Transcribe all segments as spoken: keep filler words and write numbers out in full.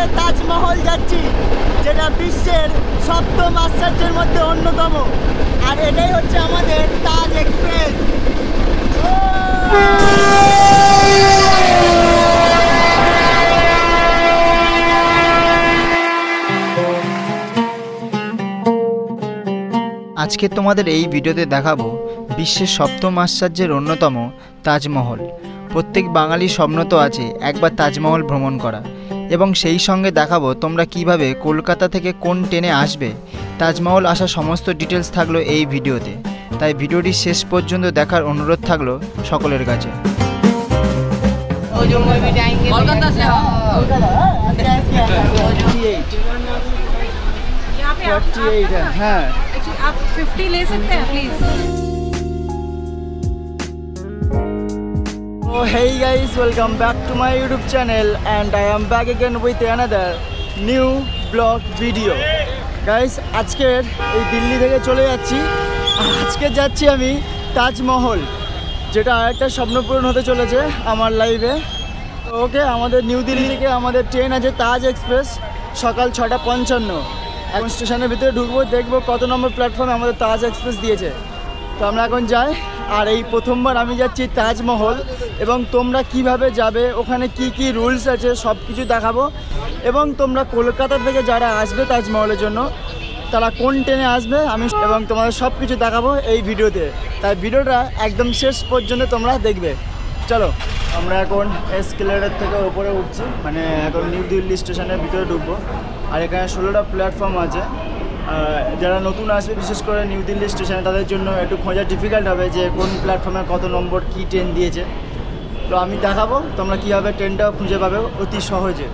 তাজমহল যাচ্ছি, যেটা বিশ্বের সপ্তম আশ্চর্যের মধ্যে অন্যতম। আর এটাই হচ্ছে আমাদের তাজ এক্সপ্রেস। আজকে তোমাদের এই ভিডিওতে দেখাবো বিশ্বের সপ্তম আশ্চর্যের অন্যতম তাজমহল। প্রত্যেক বাঙালির স্বপ্ন তো আছে একবার তাজমহল ভ্রমণ করা, এবং সেই সঙ্গে দেখাবো তোমরা কিভাবে কলকাতা থেকে কোন ট্রেনে আসবে। তাজমহল আসার সমস্ত ডিটেলস থাকলো এই ভিডিওতে, তাই ভিডিওটি শেষ পর্যন্ত দেখার অনুরোধ থাকলো সকলের কাছে। হ্যাঁ, आप फिफ्टी ले सकते हैं please. Oh hey guys, welcome back to my YouTube channel and I am back again with another new vlog video. Guys, আজকের এই দিল্লি থেকে চলে যাচ্ছি, আজকে যাচ্ছি আমি তাজমহল, যেটা আরেকটা স্বপ্ন পূরণ হতে চলেছে আমার লাইফে। ওকে, আমাদের নিউ দিল্লি থেকে আমাদের ট্রেন আছে তাজ এক্সপ্রেস, সকাল ছটা পঞ্চান্ন। এখন স্টেশনের ভিতরে ঢুকবো, দেখবো কত নম্বর প্ল্যাটফর্মে আমাদের তাজ এক্সপ্রেস দিয়েছে। তো আমরা এখন যাই, আর এই প্রথমবার আমি যাচ্ছি তাজমহল, এবং তোমরা কিভাবে যাবে, ওখানে কি কি রুলস আছে সব কিছু দেখাবো। এবং তোমরা কলকাতা থেকে যারা আসবে তাজমহলের জন্য, তারা কোন ট্রেনে আসবে আমি এবং তোমাদের সব কিছু দেখাবো এই ভিডিওতে। তাই ভিডিওটা একদম শেষ পর্যন্ত তোমরা দেখবে। চলো, আমরা এখন এসকেলেটর থেকে ওপরে উঠছি, মানে এখন নিউ দিল্লি স্টেশনের ভিতরে ঢুকবো। আর এখানে ষোলোটা প্ল্যাটফর্ম আছে। যারা নতুন আসবে বিশেষ করে নিউ দিল্লি স্টেশনে, তাদের জন্য একটু খোঁজা ডিফিকাল্ট হবে যে কোন প্ল্যাটফর্মে কত নম্বর কী ট্রেন দিয়েছে। তো আমি দেখাবো তোমরা কীভাবে ট্রেনটাও খুঁজে পাবে অতি সহজে।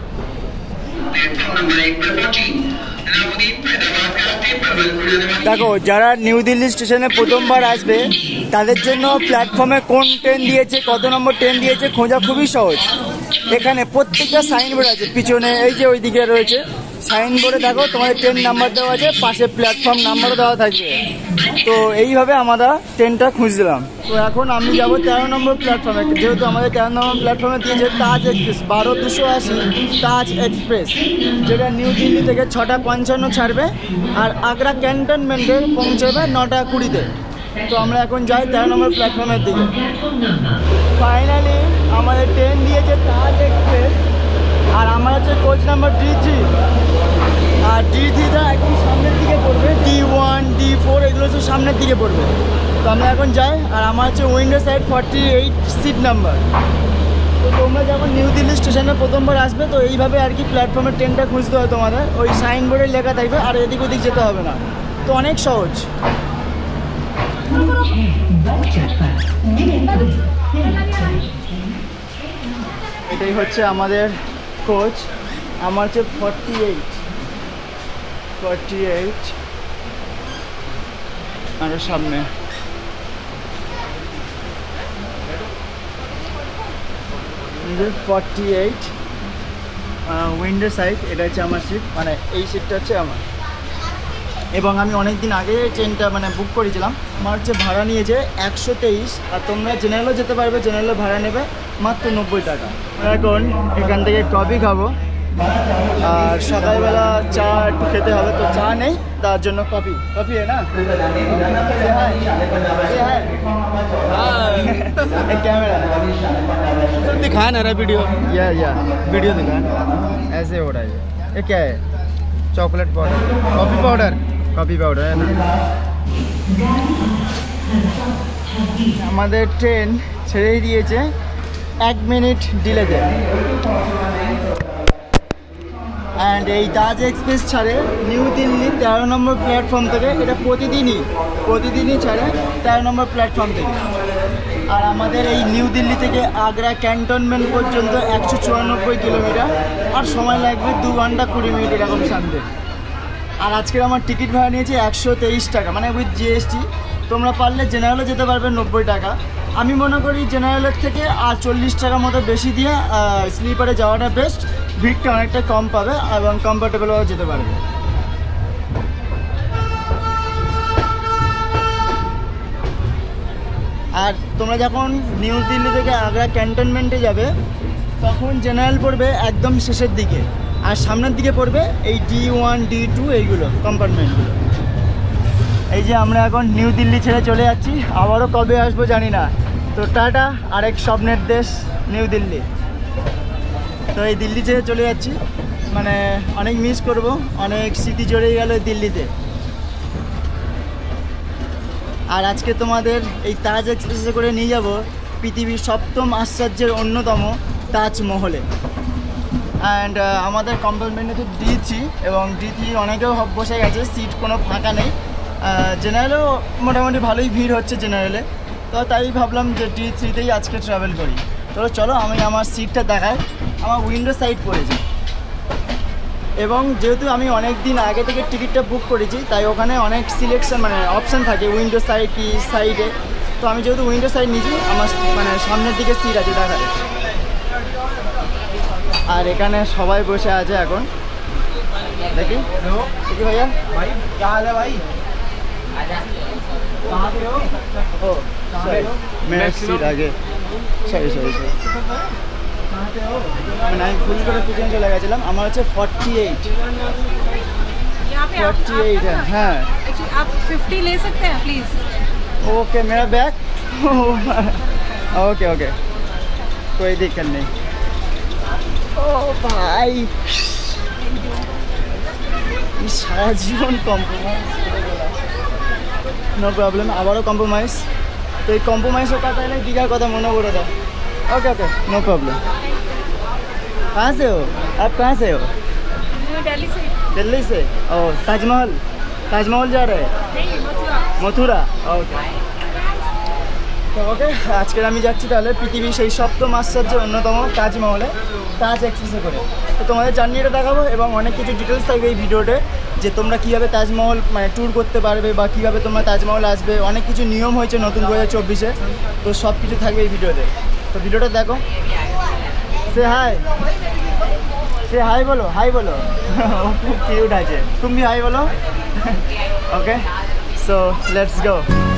দেখো, যারা নিউ দিল্লি স্টেশনে প্রথমবার আসবে তাদের জন্য প্ল্যাটফর্মে কোন ট্রেন দিয়েছে, কত নম্বর ট্রেন দিয়েছে খোঁজা খুবই সহজ। এখানে প্রত্যেকটা সাইনবোর্ড আছে, পিছনে এই যে ওই দিকে রয়েছে সাইনবোর্ডে দেখো তোমাদের ট্রেন নাম্বার দেওয়া আছে, পাশে প্ল্যাটফর্ম নাম্বারও দেওয়া থাকবে। তো এইভাবে আমরা ট্রেনটা খুঁজছিলাম। তো এখন আমি যাবো তেরো নম্বর প্ল্যাটফর্মে, যেহেতু আমাদের তেরো নম্বর প্ল্যাটফর্মে দিয়েছে তাজ এক্সপ্রেস বারো দুশো আশি তাজ এক্সপ্রেস, যেটা নিউ দিল্লি থেকে ছটা পঞ্চান্ন ছাড়বে আর আগ্রা ক্যান্টনমেন্টে পৌঁছাবে নটা কুড়িতে। তো আমরা এখন যাই তেরো নম্বর প্ল্যাটফর্মের দিকে। ফাইনালি আমাদের ট্রেন দিয়েছে তাজ এক্সপ্রেস, আর আমার হচ্ছে কোচ নাম্বার ডি থ্রি। আর ডি থ্রিটা একদম সামনের দিকে পড়বে, ডি ওয়ান ডি ফোর এগুলো হচ্ছে সামনের দিকে পড়বে। তো আমরা এখন যাই, আর আমার হচ্ছে window side forty eight seat number. তো তোমরা যখন নিউ দিল্লি স্টেশনে প্রথমবার আসবে, তো এইভাবে আর কি প্ল্যাটফর্মের ট্রেনটা খুঁজতে হয় তোমাদের। ওই সাইনবোর্ডে লেখা থাকবে, আর এদিক ওদিক যেতে হবে না, তো অনেক সহজ। এটাই হচ্ছে আমাদের কোচ, আমার হচ্ছে ফর্টি এইট ফর্টি এইট আরও সামনে। ফর্টি এইট উইন্ডো সাইড, এটা হচ্ছে আমার সিট, মানে এই সিটটা হচ্ছে আমার। এবং আমি অনেক দিন আগে ট্রেনটা মানে বুক করেছিলাম। আমার হচ্ছে ভাড়া নিয়েছে একশো তেইশ, আর তোমরা জেনারেলও যেতে পারবে, জেনারেলে ভাড়া নেবে মাত্র নব্বই টাকা। এখন এখান থেকে কফি খাবো, আর সকালবেলা চা একটু খেতে হবে, তো চা নেই, তার জন্য কফি কফি है ना कैमरा दिखा ना रहा वीडियो, या या वीडियो दिखा, ऐसे हो रहा है। ये क्या है? Chocolate powder, coffee powder, coffee powder है ना। আমাদের ট্রেন ছেড়েই দিয়েছে, এক মিনিট ডিলেতে। অ্যান্ড এই তাজ এক্সপ্রেস ছাড়ে নিউ দিল্লি তেরো নম্বর প্ল্যাটফর্ম থেকে। এটা প্রতিদিনই প্রতিদিনই ছাড়ে তেরো নম্বর প্ল্যাটফর্ম থেকে। আর আমাদের এই নিউ দিল্লি থেকে আগ্রা ক্যান্টনমেন্ট পর্যন্ত একশো চুরানব্বই কিলোমিটার, আর সময় লাগবে দু ঘন্টা কুড়ি মিনিট এরকম শান্তি। আর আজকের আমার টিকিট ভাড়া নিয়েছে একশো তেইশ টাকা, মানে উইথ জিএসটি। তোমরা পারলে জেনারেলে যেতে পারবে নব্বই টাকা। আমি মনে করি জেনারেলের থেকে আর চল্লিশ টাকা মতো বেশি দিয়ে স্লিপারে যাওয়াটা বেস্ট, ভিড়টা অনেকটা কম পাবে এবং কমফোর্টেবলভাবে যেতে পারবে। আর তোমরা যখন নিউ দিল্লি থেকে আগ্রা ক্যান্টনমেন্টে যাবে, তখন জেনারেল পড়বে একদম শেষের দিকে, আর সামনের দিকে পড়বে এই ডি ওয়ান ডি টু এইগুলো কম্পার্টমেন্টগুলো। এই যে আমরা এখন নিউ দিল্লি ছেড়ে চলে যাচ্ছি, আবারও কবে আসবো জানি না। তো টাটা, আরেক স্বপ্নের দেশ নিউ দিল্লি। তো এই দিল্লি ছেড়ে চলে যাচ্ছি, মানে অনেক মিস করব, অনেক স্মৃতি জড়িয়ে গেল দিল্লিতে। আর আজকে তোমাদের এই তাজ এক্সপ্রেসে করে নিয়ে যাব পৃথিবীর সপ্তম আশ্চর্যের অন্যতম তাজমহলে। অ্যান্ড আমাদের কম্পার্টমেন্টে তো ডি থ্রি এবং ডি থ্রি অনেকেও বসে গেছে, সিট কোনো ফাঁকা নেই। জেনারেলেও মোটামুটি ভালোই ভিড় হচ্ছে জেনারেলে, তো তাই ভাবলাম যে ডি থ্রিতেই আজকে ট্রাভেল করি। তো চলো আমি আমার সিটটা দেখাই, আমার উইন্ডো সাইড পড়েছে। এবং যেহেতু আমি অনেক দিন আগে থেকে টিকিটটা বুক করেছি, তাই ওখানে অনেক সিলেকশন মানে অপশান থাকে উইন্ডো সাইড কি সাইডে। তো আমি যেহেতু উইন্ডো সাইড নিয়েছি, আমার মানে সামনের দিকে সিট আছে দেখায়। আর এখানে সবাই বসে আছে এখন, দেখি দেখি ভাইয়া ভাই क्या हाल है भाई कहाँ पे हो ओ मेरा सीट आगे सॉरी सॉरी सॉरी মানে আমি ভুল করে পিছনে চলে গেছিলাম। আমার হচ্ছে फोर्टी एट यहाँ पे आप फोर्टी एट है। हाँ एक्चुअली आप फिफ्टी ले सकते हैं प्लीज। ओके मेरा बैग ओके ओके कोई दिक्कत नहीं। ও ভাই সারা জীবন কম্প্রোমাইজ, নো প্রবলেম, আবারও কম্প্রোমাইজ। তো এই কম্প্রোমাইজের কথা এলে দীঘার কথা মনে করে দাও। Okay okay no problem. कहाँ से हो आप, कहाँ से हो? दिल्ली से। दिल्ली से। ओ ताजमहल, ताजमहल जा रहे हैं? नहीं, मथुरा। मथुरा ओके। তো ওকে আজকের আমি যাচ্ছি তাহলে পৃথিবীর সেই সপ্তম আশ্চর্যের অন্যতম তাজমহলে তাজ এক্সপ্রেসে করে। তো তোমাদের জার্নিটা দেখাবো এবং অনেক কিছু ডিটেলস থাকবে এই ভিডিওতে, যে তোমরা কীভাবে তাজমহল মানে ট্যুর করতে পারবে বা কীভাবে তোমরা তাজমহল আসবে। অনেক কিছু নিয়ম হয়েছে নতুন দু হাজার চব্বিশে, তো সব কিছু থাকবে এই ভিডিওতে। তো ভিডিওটা দেখো। সে হাই, সে হাই বলো, হাই বলো খুব কিউট আছে, তুমি হাই বলো। Okay so let's go.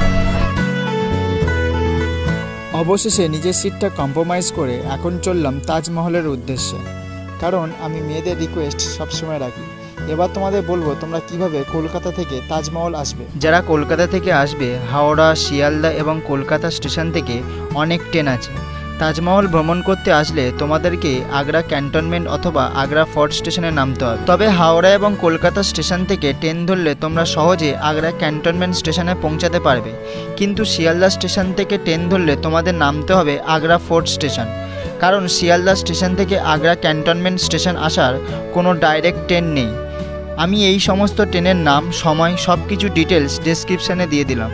অবশেষে নিজের সিটটা কম্প্রোমাইজ করে এখন চললাম তাজমহলের উদ্দেশ্যে, কারণ আমি মেয়েদের রিকোয়েস্ট সবসময় রাখি। এবার তোমাদের বলবো তোমরা কিভাবে কলকাতা থেকে তাজমহল আসবে। যারা কলকাতা থেকে আসবে, হাওড়া, শিয়ালদা এবং কলকাতা স্টেশন থেকে অনেক ট্রেন আছে। তাজমহল ভ্রমণ করতে আসলে তোমাদেরকে আগ্রা ক্যান্টনমেন্ট অথবা আগ্রা ফোর্ট স্টেশনে নামতে হবে। তবে হাওড়া এবং কলকাতা স্টেশন থেকে ট্রেন ধরলে তোমরা সহজে আগ্রা ক্যান্টনমেন্ট স্টেশনে পৌঁছাতে পারবে, কিন্তু শিয়ালদা স্টেশন থেকে ট্রেন ধরলে তোমাদের নামতে হবে আগ্রা ফোর্ট স্টেশন, কারণ শিয়ালদা স্টেশন থেকে আগ্রা ক্যান্টনমেন্ট স্টেশন আসার কোনো ডাইরেক্ট ট্রেন নেই। আমি এই সমস্ত ট্রেনের নাম, সময় সব কিছু ডিটেলস ডেসক্রিপশানে দিয়ে দিলাম।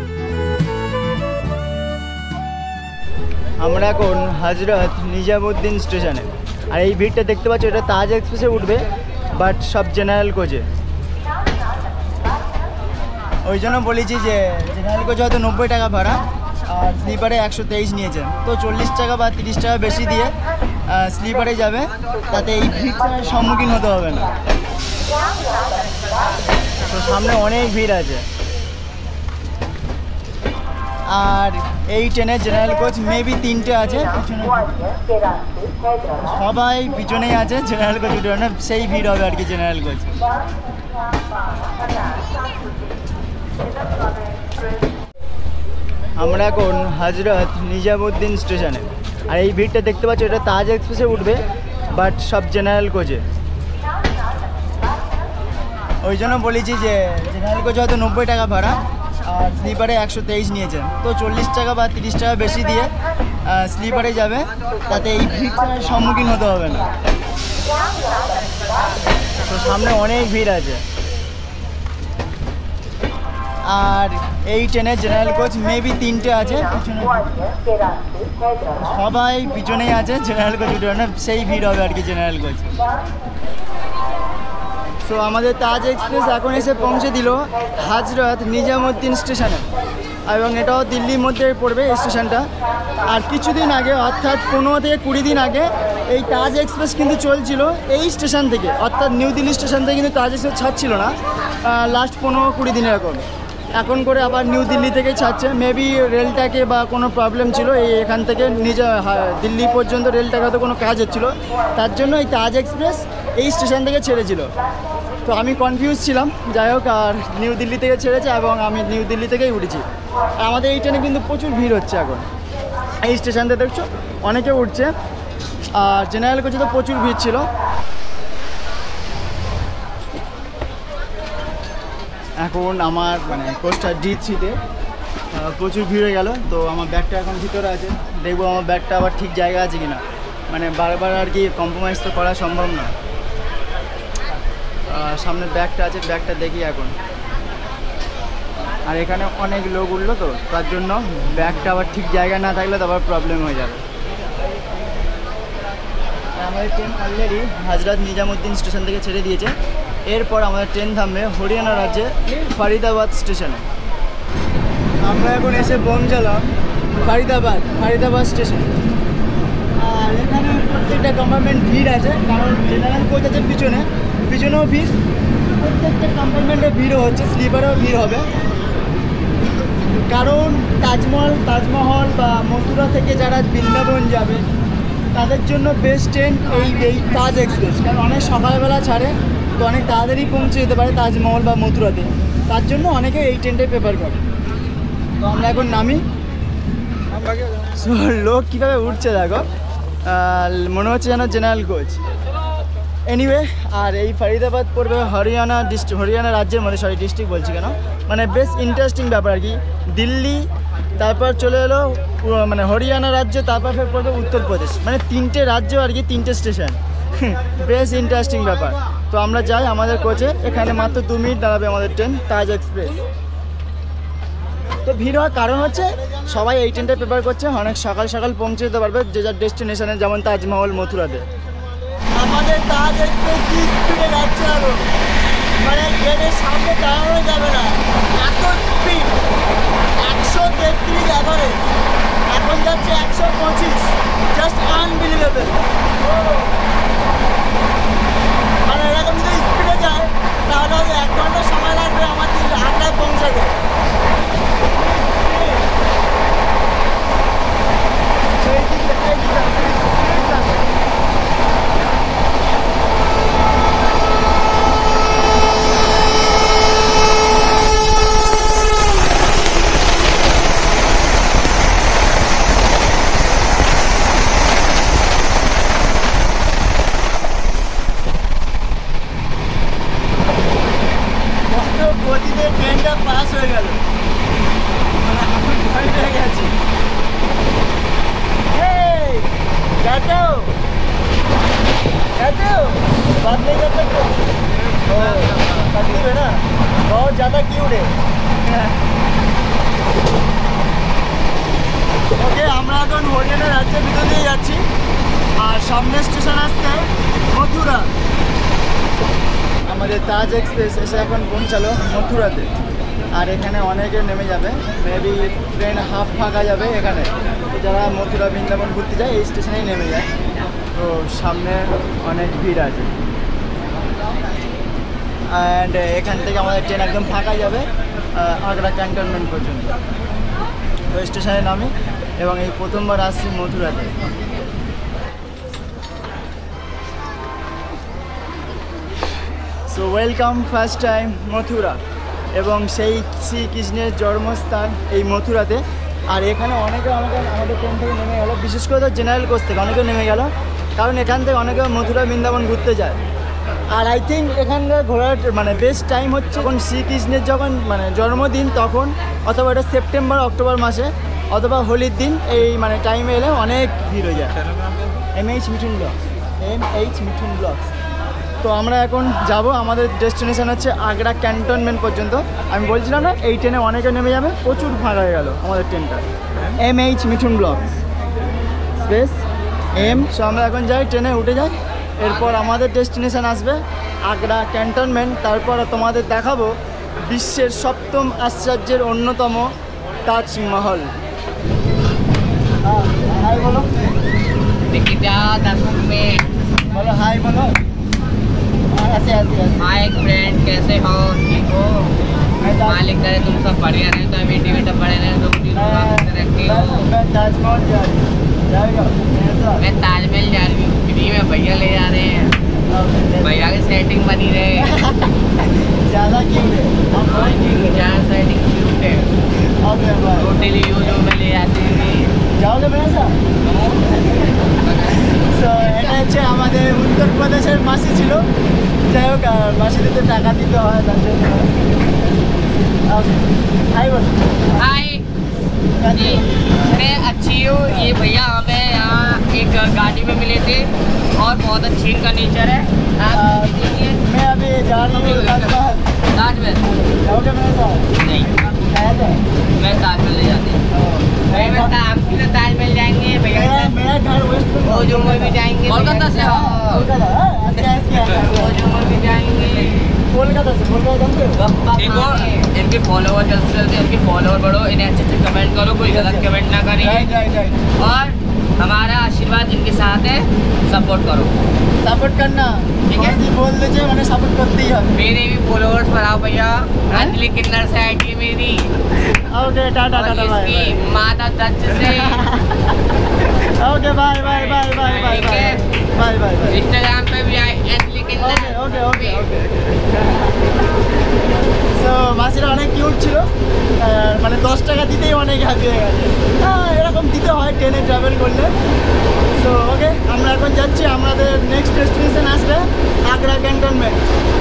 আমরা এখন হজরত নিজামুদ্দিন স্টেশনে, আর এই ভিড়টা দেখতে পাচ্ছ এটা তাজ এক্সপ্রেসে উঠবে, বাট সব জেনারেল কোচে। ওই জন্য বলেছি যে জেনারেল কোচে হয়তো নব্বই টাকা ভাড়া আর স্লিপারে একশো তেইশ নিয়েছেন, তো চল্লিশ টাকা বা তিরিশ টাকা বেশি দিয়ে স্লিপারে যাবে, তাতে এই ভিড়টার সম্মুখীন হতে হবে না। তো সামনে অনেক ভিড় আছে। আর এই ট্রেনের জেনারেল কোচ মেবি তিনটে আছে, সবাই পিছনেই আছে জেনারেল কোচ উঠে, সেই ভিড় হবে আর কি জেনারেল কোচ। আমরা এখন হজরত নিজামুদ্দিন স্টেশনে, আর এই ভিড়টা দেখতে পাচ্ছ এটা তাজ এক্সপ্রেসে উঠবে, বাট সব জেনারেল কোচে। ওই জন্য বলেছি যে জেনারেল কোচে হয়তো নব্বই টাকা ভাড়া আর স্লিপারে একশো তেইশ নিয়েছেন, তো চল্লিশ টাকা বা তিরিশ টাকা বেশি দিয়ে স্লিপারে যাবে, তাতে এই ভিড়টার সম্মুখীন হতে হবে না। তো সামনে অনেক ভিড় আছে। আর এই ট্রেনের জেনারেল কোচ মেবি তিনটে আছে, সবাই পিছনেই আছে জেনারেল কোচ উঠে, সেই ভিড় হবে আর কি জেনারেল কোচ। তো আমাদের তাজ এক্সপ্রেস এখন এসে পৌঁছে দিল হজরত নিজামুদ্দিন স্টেশনে, এবং এটাও দিল্লির মধ্যে পড়বে এই স্টেশনটা। আর কিছুদিন আগে অর্থাৎ পনেরো থেকে কুড়ি দিন আগে এই তাজ এক্সপ্রেস কিন্তু চলছিল এই স্টেশন থেকে, অর্থাৎ নিউ দিল্লি স্টেশন থেকে কিন্তু তাজ এক্সপ্রেস ছাড়ছিল না লাস্ট পনেরো কুড়ি দিন এরকম। এখন করে আবার নিউ দিল্লি থেকে ছাড়ছে। মেবি রেলটাকে বা কোনো প্রবলেম ছিল, এই এখান থেকে নিজে হা- দিল্লি পর্যন্ত রেলটাকে হয়তো কোনো কাজ হচ্ছিল, তার জন্য এই তাজ এক্সপ্রেস এই স্টেশন থেকে ছেড়েছিল। তো আমি কনফিউজ ছিলাম, যাই হোক, আর নিউ দিল্লি থেকে ছেড়েছে এবং আমি নিউ দিল্লি থেকেই উঠেছি। আর আমাদের এই ট্রেনে কিন্তু প্রচুর ভিড় হচ্ছে এখন, এই স্টেশনটা দেখছো অনেকে উঠছে, আর জেনারেল কোচে তো প্রচুর ভিড় ছিল। এখন আমার মানে কোচটা ডি থ্রিতে প্রচুর ভিড় হয়ে গেল, তো আমার ব্যাগটা এখন ভিতরে আছে, দেখবো আমার ব্যাগটা আবার ঠিক জায়গা আছে কিনা, মানে বারবার আর কি কম্প্রোমাইজ তো করা সম্ভব না। আহ, সামনে ব্যাগটা আছে, ব্যাগটা দেখি এখন। আর এখানে অনেক লোক উঠলো, তো তার জন্য ব্যাগটা আবার ঠিক জায়গায় না থাকলে তো আবার প্রবলেম হয়ে যাবে। আমাদের train already Hazrat Nizamuddin station থেকে ছেড়ে দিয়েছে। এরপর আমাদের ট্রেন থামবে হরিয়ানা রাজ্যে ফরিদাবাদ স্টেশনে। আমরা এখন এসে পৌঁছালাম ফরিদাবাদ ফরিদাবাদ স্টেশন। আর এখানে প্রত্যেকটা কম্পার্টমেন্ট ভিড় আছে, কারণ জেনারেল কোচ আছে পিছনে, পিছনেও ভিড়, প্রত্যেকটা কম্পার্টমেন্টে ভিড়ও হচ্ছে, স্লিপারেও ভিড় হবে। কারণ তাজমহল তাজমহল বা মথুরা থেকে যারা বৃন্দাবন যাবে তাদের জন্য বেস্ট ট্রেন এই এই তাজ এক্সপ্রেস, কারণ অনেক সকালবেলা ছাড়ে, তো অনেক তাড়াতাড়ি পৌঁছে যেতে পারে তাজমহল বা মথুরাতে, তার জন্য অনেকে এই ট্রেনটাই প্রেফার করে। তো আমরা এখন নামি। So, লোক কীভাবে উঠছে দেখো, আহ, মনে হচ্ছে যেন জেনারেল কোচ। এনিওয়ে, আর এই ফরিদাবাদ পড়বে হরিয়ানা ডিস্ট্রিক্ট, হরিয়ানা রাজ্যের মধ্যে, সরি ডিস্ট্রিক্ট বলছি কেন, মানে বেশ ইন্টারেস্টিং ব্যাপার আর কি। দিল্লি, তারপর চলে এলো পুরো মানে হরিয়ানা রাজ্য, তারপর ফের পড়বে উত্তরপ্রদেশ, মানে তিনটে রাজ্য আর কি, তিনটে স্টেশন, বেশ ইন্টারেস্টিং ব্যাপার। তো আমরা যাই আমাদের কোচে, এখানে মাত্র দু মিনিট দাঁড়াবে আমাদের ট্রেন তাজ এক্সপ্রেস। তো ভিড় হওয়ার কারণ হচ্ছে সবাই এই ট্রেনটা প্রেফার করছে, অনেক সকাল সকাল পৌঁছে যেতে পারবে যে যার ডেস্টিনেশনে, যেমন তাজমহল মথুরাতে। আমাদের তাজ এক্সপ্রেস কি স্পিডে যাচ্ছে আরো, মানে ট্রেনের সামনে দাঁড়ানো যাবে না, এত স্পিড, একশো তেত্রিশ অ্যাভারেজ, এখন যাচ্ছে একশো পঁচিশ, জাস্ট আনবিলিভেবল। মানে এরকম যদি স্পিডে যায় তাহলে হয়তো এক ঘন্টা সময় লাগবে আমাদের আগ্রায় পৌঁছাতে। সেই দিকে এই দিকে স্পিড যাবে। গতিতে ট্রেনটা পাস হয়ে গেল, মানে আমি ভয় পেয়ে গেছি। जाते हो जाते हो बात नहीं कर सकते, तकलीफ है ना, बहुत ज़्यादा क्यूट है। ওকে, আমরা এখন হরিয়ানা রাজ্যের ভিতর দিয়ে যাচ্ছি, আর সামনে স্টেশন আসছে মথুরা। আমাদের তাজ এক্সপ্রেস এসে এখন পৌঁছালো মথুরাতে, আর এখানে অনেকে নেমে যাবে, মেবি ট্রেন হাফ ফাঁকা যাবে এখানে। তো যারা মথুরা বৃন্দাবন ঘুরতে যায় এই স্টেশনেই নেমে যায়, তো সামনে অনেক ভিড় আছে। অ্যান্ড এখান থেকে আমাদের ট্রেন একদম ফাঁকা যাবে আগ্রা ক্যান্টনমেন্ট পর্যন্ত। তো স্টেশনে নামি এবং এই প্রথমবার আসছি মথুরাতে। So welcome first time Mathura, এবং সেই শ্রীকৃষ্ণের জন্মস্থান এই মথুরাতে। আর এখানে অনেকে অনেকে আমাদের ট্রেন থেকে নেমে গেলো, বিশেষ করে তো জেনারেল কোচ থেকে অনেকে নেমে গেল, কারণ এখান থেকে অনেকে মথুরা বৃন্দাবন ঘুরতে যায়। আর আই থিঙ্ক এখানকার ঘোরার মানে বেস্ট টাইম হচ্ছে যখন শ্রীকৃষ্ণের যখন মানে জন্মদিন তখন, অথবা এটা সেপ্টেম্বর অক্টোবর মাসে, অথবা হোলির দিন, এই মানে টাইমে এলে অনেক ভিড় হয়ে যায়। M H Mithun vlogs, M H Mithun vlogs. তো আমরা এখন যাব, আমাদের ডেস্টিনেশন হচ্ছে আগ্রা ক্যান্টনমেন্ট পর্যন্ত। আমি বলছিলাম না এই ট্রেনে অনেকে নেমে যাবে, প্রচুর ফাঁকা হয়ে গেল আমাদের ট্রেনটা। M H Mithun vlogs space M. So আমরা এখন যাই, ট্রেনে উঠে যাই, এরপর আমাদের ডেস্টিনেশন আসবে আগ্রা ক্যান্টনমেন্ট। তারপর তোমাদের দেখাবো বিশ্বের সপ্তম আশ্চর্যের অন্যতম তাজমহল। হাই বলো, বলো হাই বলো। ऐसे ऐसे ऐसे हाय फ्रेंड, कैसे हो? ठीक हो? मैं ताज- मालिक करे तुम सब बढ़िया रहे तो बेटी बेटा पढ़े रहे तो अपनी रुका मैं रखे हो। मैं- मैं ताजमहल जा रही हूँ। जाएगा मेरे साथ? मैं ताजमहल जा रही हूँ फ्री में भैया ले जा रहे हैं भैया की सेटिंग बनी रहे ज़्यादा क्यों है? जहाँ सेटिंग क्यूट है ओके बाय। होटल ही जो में ले जाते हैं যাওগে মেসা সো এটা হচ্ছে আমাদের উত্তরপ্রদেশের মাসি ছিল যাই হোক আর মাসিদের তো টাকা দিতে হয় তার জন্য হাই বল हाय जी मैं अच्छी हूँ ये भैया हमें यहाँ एक गाड़ी में मिले थे और बहुत अच्छी इनका नेचर है आप भी देखिए मैं अभी जा रही हूँ ताजमहल ताजमहल जाओगे मेरे साथ नहीं आया था मैं ताजमहल ले जाते हैं मैं बता हम भी तो ताजमहल जाएंगे भैया के मेरा साथ मेरा घर वेस्ट वो जो में भी जाएंगे कोलकाता से कोलकाता अच्छा वो जो में भी जाएंगे कोलकाता से कोलकाता देखो इनके फॉलोवर जल्द से जल्द इनके फॉलोवर बढ़ो इन्हें अच्छे अच्छे कमेंट करो कोई गलत कमेंट ना करिए राइट राइट राइट और हमारा आशीर्वाद इनके साथ है सपोर्ट करो सपोर्ट करना ठीक है। मस्ती बोल दीजिए मैंने सपोर्ट करती है मेरे भी फॉलोवर्स बढ़ाओ भैया अंजलि किन्नर से आई टी मेरी ओके टाटा और टाटा बाय इसकी माता दत्त से okay bye bye bye bye bye ठीक है। बाय बाय बाय इंस्टाग्राम पे भी आई अंजलि किन्नर ওকে ওকে ওকে সো মাসিরা অনেক কিউট ছিল আর মানে দশ টাকা দিতেই অনেক হ্যাপি হয়ে গেছে হ্যাঁ এরকম দিতে হয় ট্রেনে ট্রাভেল করলে সো ওকে আমরা এখন যাচ্ছি আমাদের নেক্সট ডেস্টিনেশন আসবে আগ্রা ক্যান্টনমেন্ট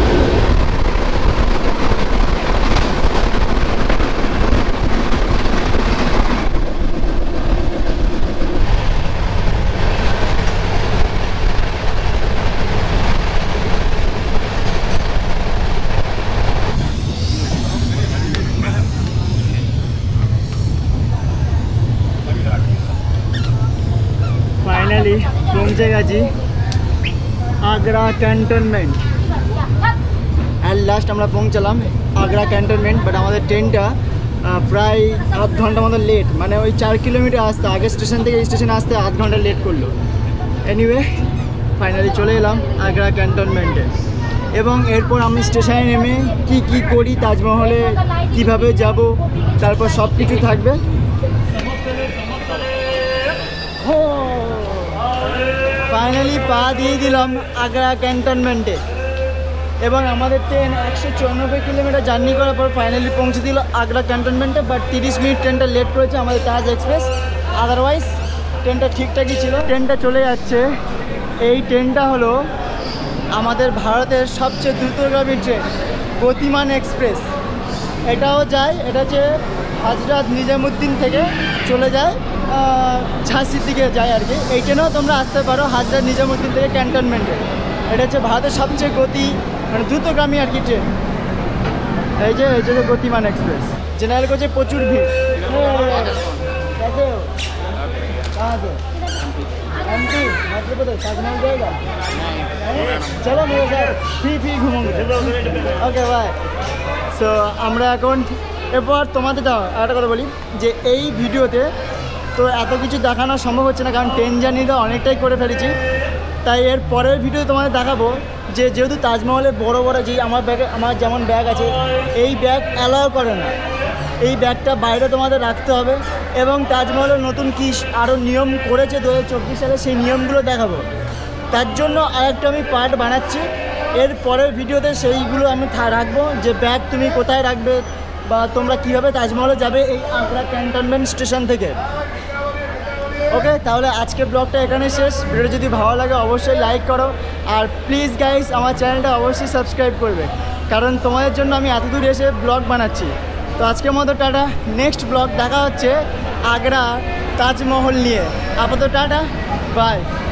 ফাইনালি পৌঁছে গেছি আগ্রা ক্যান্টনমেন্ট অ্যাট লাস্ট আমরা পৌঁছালাম আগ্রা ক্যান্টনমেন্ট বাট আমাদের ট্রেনটা প্রায় আধ ঘন্টা মতো লেট মানে ওই চার কিলোমিটার আসতে আগে স্টেশন থেকে স্টেশনে আসতে আধ ঘন্টা লেট করলো এনিওয়ে ফাইনালি চলে এলাম আগ্রা ক্যান্টনমেন্টে এবং এরপর আমি স্টেশনে নেমে কি কি করি তাজমহলে কিভাবে যাব তারপর সব কিছু থাকবে ফাইনালি পা দিয়ে দিলাম আগ্রা ক্যান্টনমেন্টে এবং আমাদের ট্রেন একশো চুরানব্বই কিলোমিটার জার্নি করার পর ফাইনালি পৌঁছে দিল আগ্রা ক্যান্টনমেন্টে বাট তিরিশ মিনিট ট্রেনটা লেট করেছে আমাদের তাজ এক্সপ্রেস আদারওয়াইজ ট্রেনটা ঠিকঠাকই ছিল ট্রেনটা চলে যাচ্ছে এই ট্রেনটা হলো আমাদের ভারতের সবচেয়ে দ্রুতগামী ট্রেন গতিমান এক্সপ্রেস এটাও যায় এটা হচ্ছে হাজরাত নিজামুদ্দিন থেকে চলে যায় ঝাঁসির দিকে যায় আর কি এই ট্রেনেও তোমরা আসতে পারো হাজরাত নিজামুদ্দিন থেকে ক্যান্টনমেন্টে এটা হচ্ছে ভারতের সবচেয়ে গতি মানে দ্রুতগামী আর কি ট্রেন এই যে এই যে গতিমান এক্সপ্রেস জেনারেল কোচে প্রচুর ভিড় एमपी मध्य प्रदेश ताजमहल जाएगा चलो मेरे साथ ফ্রি ফ্রি ঘুমাবো ওকে বাই সো আমরা এখন এরপর তোমাদের দাও একটা কথা বলি যে এই ভিডিওতে তো এত কিছু দেখানো সম্ভব হচ্ছে না কারণ ট্রেন জার্নিটা অনেকটাই করে ফেলেছি তাই এর পরের ভিডিও তোমাদের দেখাবো যে যেহেতু তাজমহলে বড় বড় যে আমার ব্যাগে আমার যেমন ব্যাগ আছে এই ব্যাগ অ্যালাউ করে না এই ব্যাগটা বাইরে তোমাদের রাখতে হবে এবং তাজমহলের নতুন কি আরও নিয়ম করেছে দু হাজার চব্বিশ সালে সেই নিয়মগুলো দেখাবো তার জন্য আরেকটা আমি পার্ট বানাচ্ছি এর পরের ভিডিওতে সেইগুলো আমি রাখবো যে ব্যাগ তুমি কোথায় রাখবে বা তোমরা কীভাবে তাজমহলে যাবে এই আগ্রা ক্যান্টনমেন্ট স্টেশন থেকে ওকে তাহলে আজকের ব্লগটা এখানে শেষ ভিডিও যদি ভালো লাগে অবশ্যই লাইক করো আর প্লিজ গাইস আমার চ্যানেলটা অবশ্যই সাবস্ক্রাইব করবে কারণ তোমাদের জন্য আমি এত দূর এসে ব্লগ বানাচ্ছি তো আজকের মতো টাটা নেক্সট ব্লগ দেখা হচ্ছে আগ্রা তাজমহল নিয়ে আপাতত টাটা বাই